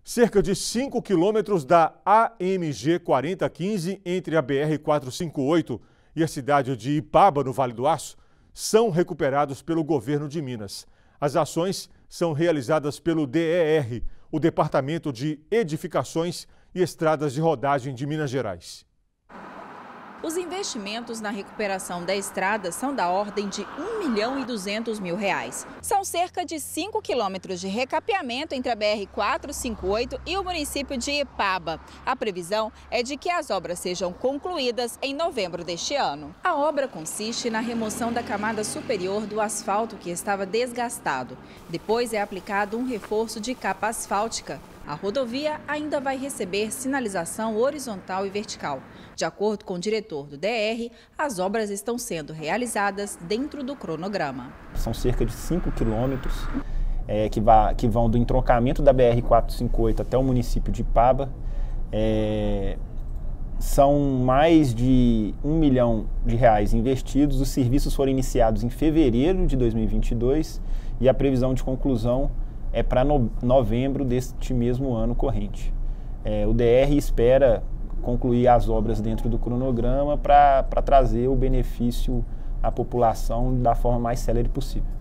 Cerca de 5 quilômetros da AMG 4015 entre a BR-458 e a cidade de Ipaba, no Vale do Aço, são recuperados pelo governo de Minas. As ações são realizadas pelo DER, o Departamento de Edificações e Estradas de Rodagem de Minas Gerais. Os investimentos na recuperação da estrada são da ordem de R$1.200.000. São cerca de 5 quilômetros de recapeamento entre a BR-458 e o município de Ipaba. A previsão é de que as obras sejam concluídas em novembro deste ano. A obra consiste na remoção da camada superior do asfalto que estava desgastado. Depois é aplicado um reforço de capa asfáltica. A rodovia ainda vai receber sinalização horizontal e vertical. De acordo com o diretor do DR, as obras estão sendo realizadas dentro do cronograma. São cerca de 5 quilômetros que vão do entroncamento da BR-458 até o município de Ipaba. São mais de R$1 milhão investidos. Os serviços foram iniciados em fevereiro de 2022 e a previsão de conclusão é para novembro deste mesmo ano corrente. O DR espera concluir as obras dentro do cronograma para trazer o benefício à população da forma mais célere possível.